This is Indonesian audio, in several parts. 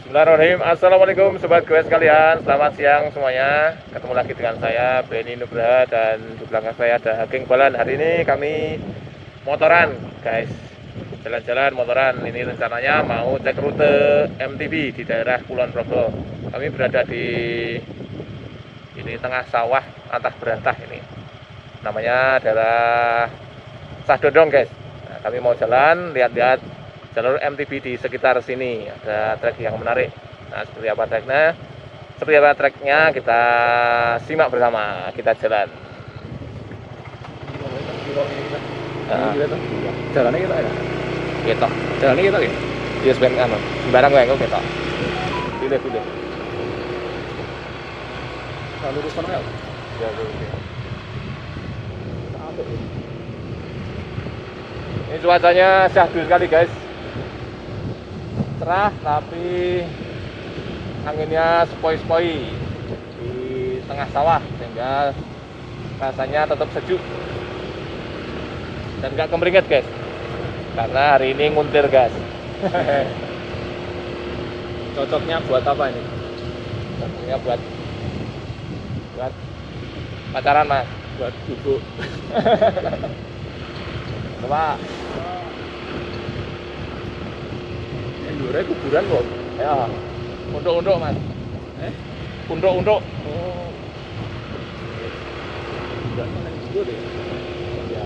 Bismillahirrahmanirrahim. Assalamualaikum sobat gue sekalian. Selamat siang semuanya. Ketemu lagi dengan saya Benny Nugraha dan di belakang saya ada Haging Balan. Hari ini kami motoran, guys. Jalan-jalan motoran. Ini rencananya mau cek rute MTB di daerah Kulon Progo. Kami berada di tengah sawah atas berantah ini. Namanya adalah Sahdodong, guys. Nah, kami mau jalan lihat-lihat jalur MTB di sekitar sini. Ada trek yang menarik. Nah, seperti apa treknya kita simak bersama. Kita jalan. Jalannya kita ya? Gitu. Jalannya kita ya? Iya sebenarnya sembarang gue gitu. Pilih. Nah, lurus kan ya? Ya, pilih. Ini cuacanya syahdu sekali, guys. Cerah tapi anginnya sepoi-sepoi di tengah sawah sehingga rasanya tetap sejuk dan nggak kemeringat, guys, karena hari ini nguntir, guys. Cocoknya buat apa ini? Cocoknya buat pacaran, mas. Buat bubuk. Coba Endure kuburan kok. ya, unduk-unduk, mas. Unduk-unduk. Oh. Enggak kan dulu deh. Ya.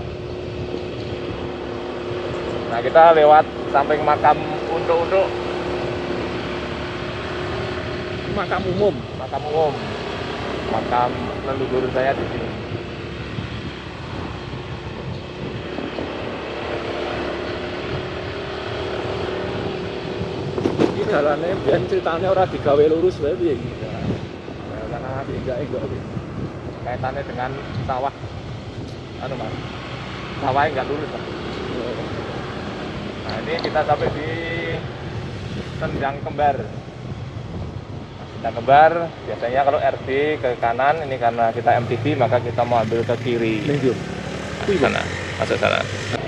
Nah, kita lewat samping makam unduk-unduk. Makam umum. Makam leluhur saya di sini. Ini jalannya biar ceritanya orang digawe lurus wae piye iki. Karena Enggak. kaitannya dengan sawah, mas, sawahnya nggak lurus, Mas. Nah, ini kita sampai di Sendang Kembar. Sendang Kembar biasanya kalau RD ke kanan, ini karena kita MTB maka kita mau ambil ke kiri. Ning Sana, masuk sana.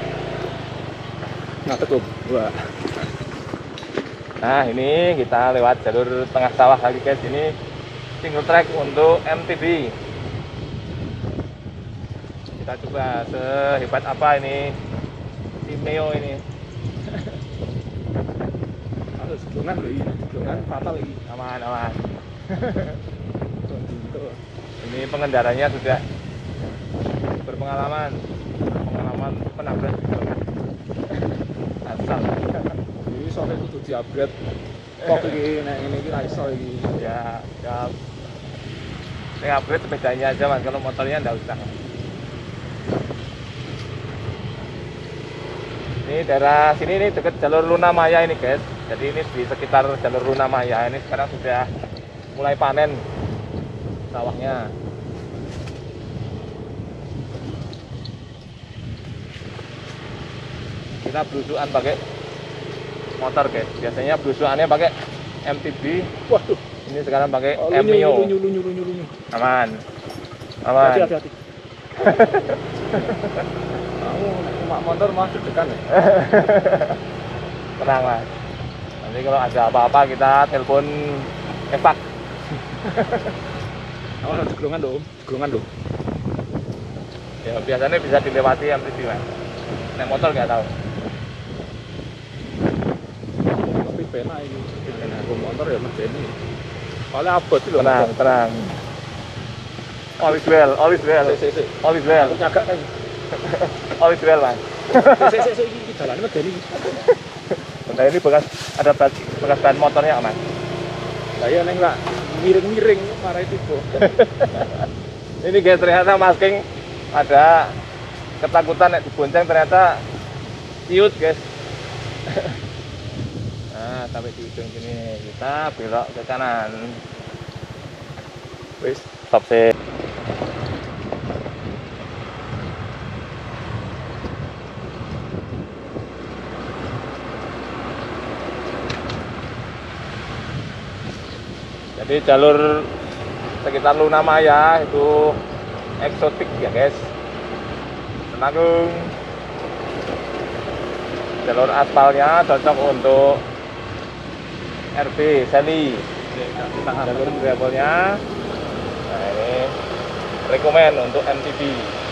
Nah, tutup. Wah. Nah, ini kita lewat jalur tengah sawah lagi, guys. Ini single track untuk MTB. Kita coba sehebat apa ini Simeo ini. Harus sebelungan lho iki. Sebelungan fatal iki. Aman. Ini pengendaranya sudah berpengalaman penabrak asal. Iki sore kudu di-upgrade. Kok iki nek ngene iki ra iso iki. Ya. Ini upgrade sepedanya aja, mas. Kalau motornya enggak usah. Ini daerah sini ini dekat jalur Luna Maya ini, guys. Jadi ini di sekitar jalur Luna Maya ini sekarang sudah mulai panen sawahnya. Kita belusukan pakai motor, guys. Biasanya belusukannya pakai MTB. Waduh, Ini sekarang pakai lunyu. Mio. Aman. Hati-hati. Kamu mak motor mah deg-degan ya? Tenang, mas. Nanti kalau ada apa-apa kita telepon evac. Awas jeglongan dong. Ya biasanya bisa dilewati MTB, mas. Naik motor nggak tahu. Tapi pena ini. Aku motor ya Mas Denny. Soalnya abot sih loh. Tenang. All is well. Sik. All is well. Aku nyagak kan. All is well, mas. Sik iki jalannya Mas Denny. Nah, ini ada bekas ban motornya, mas. Lah ya neng lah miring-miring marah itu kok. Ini, guys, ternyata masking ada ketakutan nek dibonceng, ternyata ciut, guys. Nah, sampai di ujung sini kita belok ke kanan. Wis, Stop sih. Jadi jalur sekitar Luna Maya itu eksotik ya, guys. Temanggung. Jalur aspalnya cocok untuk RB Sally. Jalur gravelnya. Nah ini rekomen untuk MTB.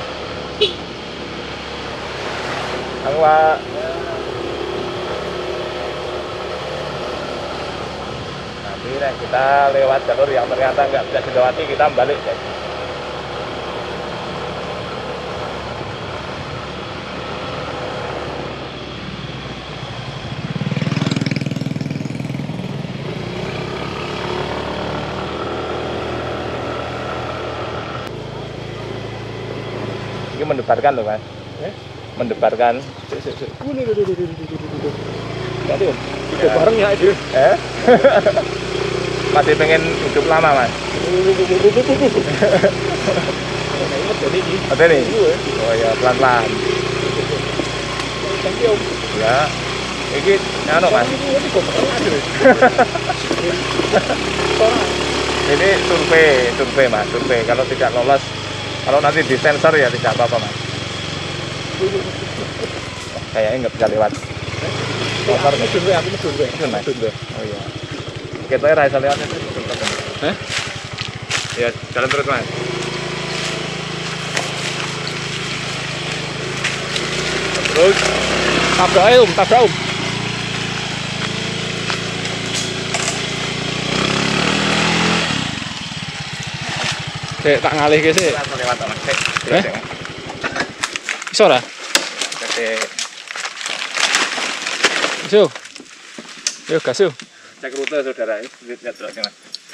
Halo Pak. Nanti kita lewat jalur yang ternyata nggak bisa dilewati, kita balik guys. Ini mendebarkan loh Mas. Mendebarkan. Tadi Om, hidup bareng ya itu. Masih pengen hidup lama Mas. Ada nih. Oh ya pelan-pelan. Ya. Ini anu Mas. Ini survei Mas, survei. Kalau tidak lolos, kalau nanti disensor ya tidak apa-apa Mas. Kayaknya nggak bisa lewat. Motor medun wae, aku medun wae. Medun, Mas? Medun wae. Oh iya. Kita ra iso lewat itu. Hah? Ya, jalan terus Mas. Terus Tabrak ae Om, tabrak Om. Sik tak ngalihke sik. kita lewat Mas. Iso ora? Iso. Yo gas yo. Cek rute saudara, lihat terus Mas.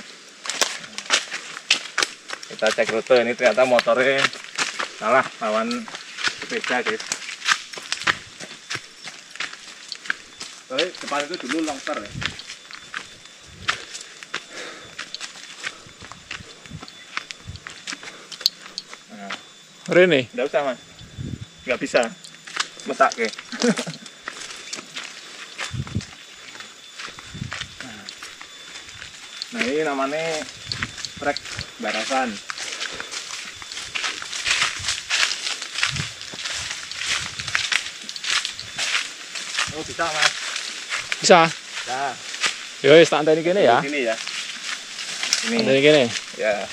Kita cek rute, ini ternyata motornya salah lawan sepeda guys. Soalnya depan itu dulu longster ya. Nah, Rene. nggak usah Mas, nggak bisa mesak ke. Nah ini namanya trek barasan. Oh bisa Mas. Bisa. Nah, Yo wis tak anteni kene ya. Sini ya. Ini. Anteni kene. Ya.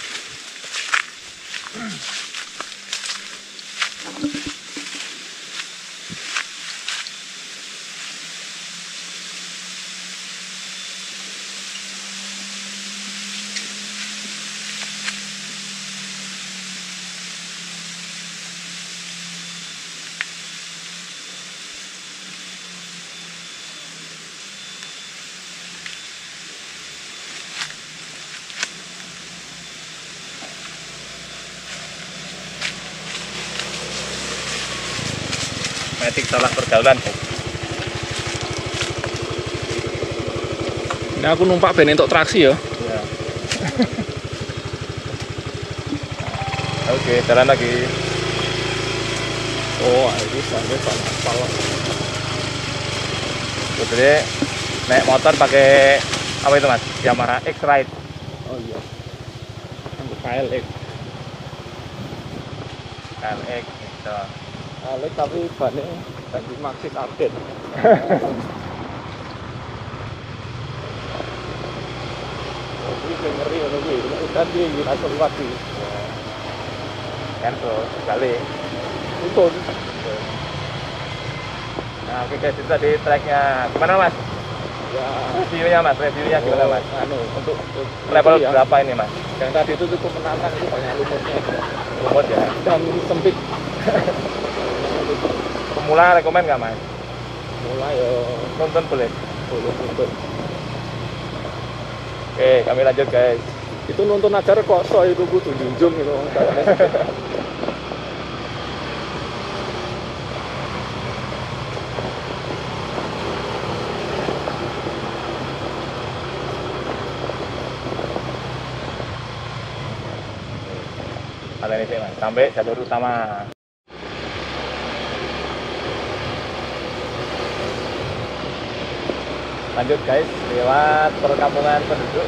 Metik salah pergaulan. Ini aku numpak ben entuk traksi ya. Ya. Oke, jalan lagi. Oh, ini sampai aspal. Jadi naik motor pakai apa itu Mas? Yamaha X-Ride. Oh iya. KLX. KLX gitu. KLX tapi bannya ganti Maxxis update. Oh, ini ngeri ngono kuwi. Udan iki ngira liwat iki. Kan tuh sekali. Utun. Nah, oke guys, itu tadi treknya. Gimana Mas? Ya, Reviewnya Mas, reviewnya gimana Mas? Anu, untuk Level ya. berapa ini Mas? Yang tadi itu cukup menantang, itu banyak lumutnya Lumut ya. dan sempit. Pemula rekomen nggak Mas? Mulai ya Nonton boleh. boleh nonton. Oke, kami lanjut guys. Itu nonton acara kok so itu kudu junjung gitu. Ada ini sih Mas, sampai jalur utama. Lanjut guys, lewat perkampungan penduduk.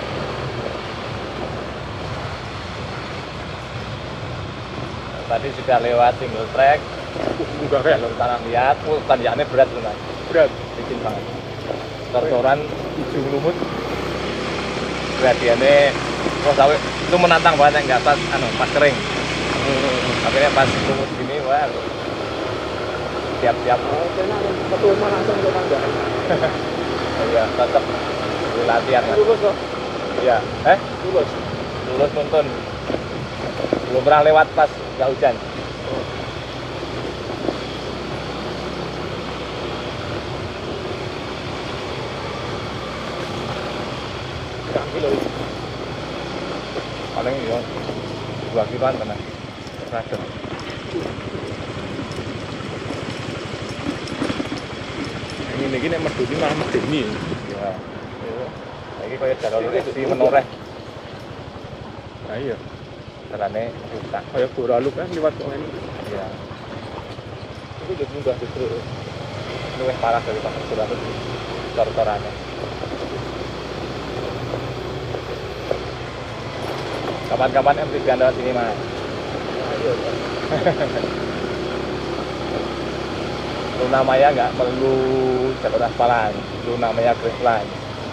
Tadi sudah lewat single track, Enggak kayak jalur tanah liat, tanjakannya berat loh Mas, berat. licin banget. Tortoran hijau lumut. Gradiennya wah sawit itu menantang banget nggak pas pas kering. Akhirnya pas lumut gini wah siap-siap. Enak satu rumah langsung ke tangga. Iya, tetap latihan Mas. Lulus kok. Iya. Lulus. Lulus nuntun. Belum pernah lewat pas nggak hujan. Kilo. Paling ya 2 kiloan tenan. Rada. Ini nek medhuni malah medeni. Ya. Iki koyo jalur si menoreh. Nah iya. Jalannya rusak. Kayak Boralu kan lewat kok ini. Iya. Itu jadi mudah justru. Luwih parah dari pas Surabaya cor-corannya. Kapan-kapan MT lewat sini Mas. Ayo. Luna Maya nggak perlu jalur aspalan, Luna Maya graveland.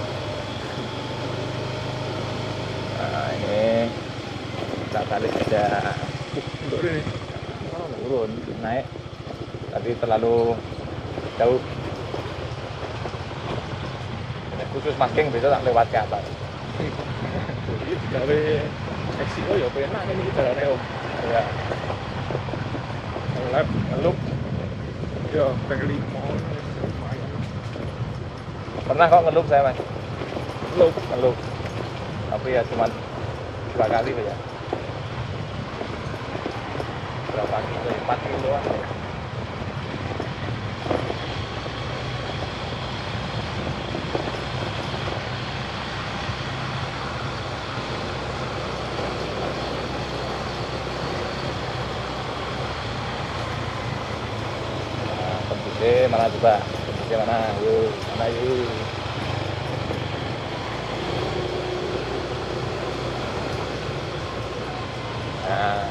Nah ini kita balik aja. Untuk ini. Turun, naik. Tadi terlalu jauh. Khusus masking besok tak lewat ke atas. Jadi digawe XCO ya penak ini jalannya Om. Ya, Lab ngelup. ya pengen limau. Pernah kok ngelup saya Mas. Lab Ngelup. Tapi ya cuman 2 kali ya. Berapa kilo? 4 kiloan. Tembusnya mana coba? Tembusnya mana? Yuk, mana yuk? Nah,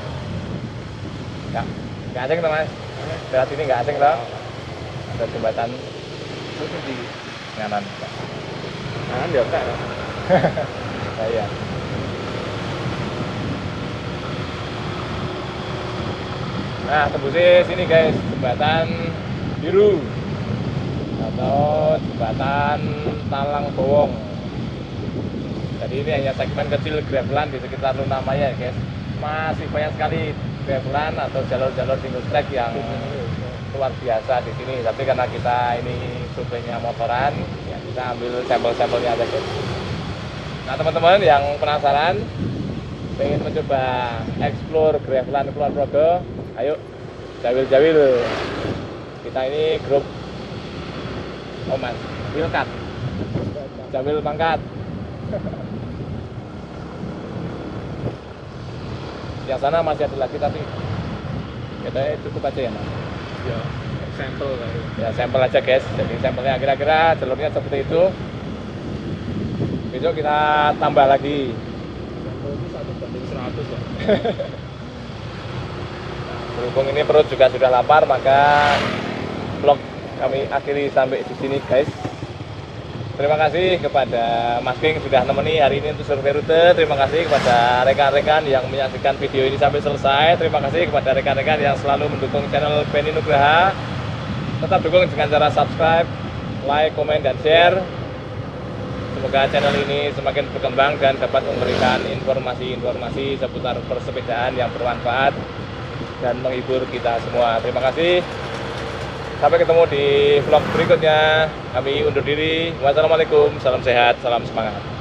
nggak asing tuh Mas. Lewat sini nggak asing toh? Ada jembatan terus di nganan. kanan ya enggak ya. Nah, iya. Nah, tembusnya sini guys, jembatan biru atau jembatan Talang Bowong. Jadi ini hanya segmen kecil graveland di sekitar Luna Maya guys. Masih banyak sekali graveland atau jalur-jalur single track yang luar biasa di sini. Tapi karena kita ini surveinya motoran, ya kita ambil sampel-sampelnya aja guys. Nah teman-teman yang penasaran, pengen mencoba explore graveland Kulon Progo, ayo jawil-jawil. Kita ini grup Oman Wilkat Jawil Pangkat. Yang sana masih ada lagi tapi katanya cukup aja ya Mas. Ya sampel kayak. Ya sampel aja guys. Jadi sampelnya kira-kira jalurnya seperti itu. Besok kita tambah lagi. Sampel itu 1/100 ya. Berhubung ini perut juga sudah lapar, maka vlog kami akhiri sampai di sini guys. Terima kasih kepada Mas King sudah nemeni hari ini untuk survei rute. Terima kasih kepada rekan-rekan yang menyaksikan video ini sampai selesai. Terima kasih kepada rekan-rekan yang selalu mendukung channel Benny Nugraha. Tetap dukung dengan cara subscribe, like, komen, dan share. Semoga channel ini semakin berkembang dan dapat memberikan informasi-informasi seputar persepedaan yang bermanfaat dan menghibur kita semua. Terima kasih. Sampai ketemu di vlog berikutnya. Kami undur diri. Wassalamualaikum, salam sehat, salam semangat.